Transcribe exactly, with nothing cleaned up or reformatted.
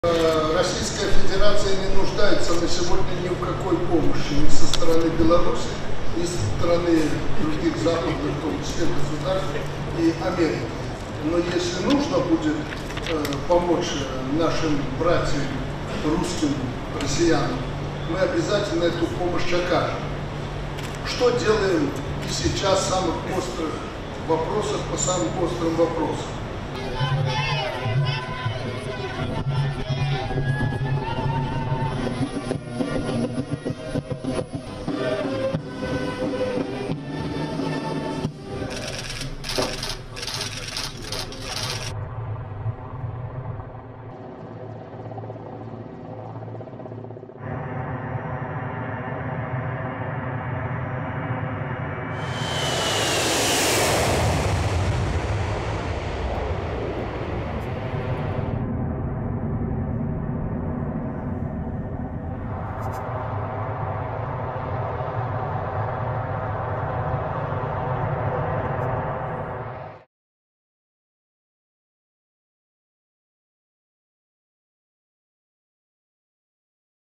Российская Федерация не нуждается на сегодня ни в какой помощи ни со стороны Беларуси, ни со стороны других западных, в том числе государств и Америки. Но если нужно будет э, помочь нашим братьям, русским, россиянам, мы обязательно эту помощь окажем. Что делаем сейчас в самых острых вопросах, по самым острым вопросам?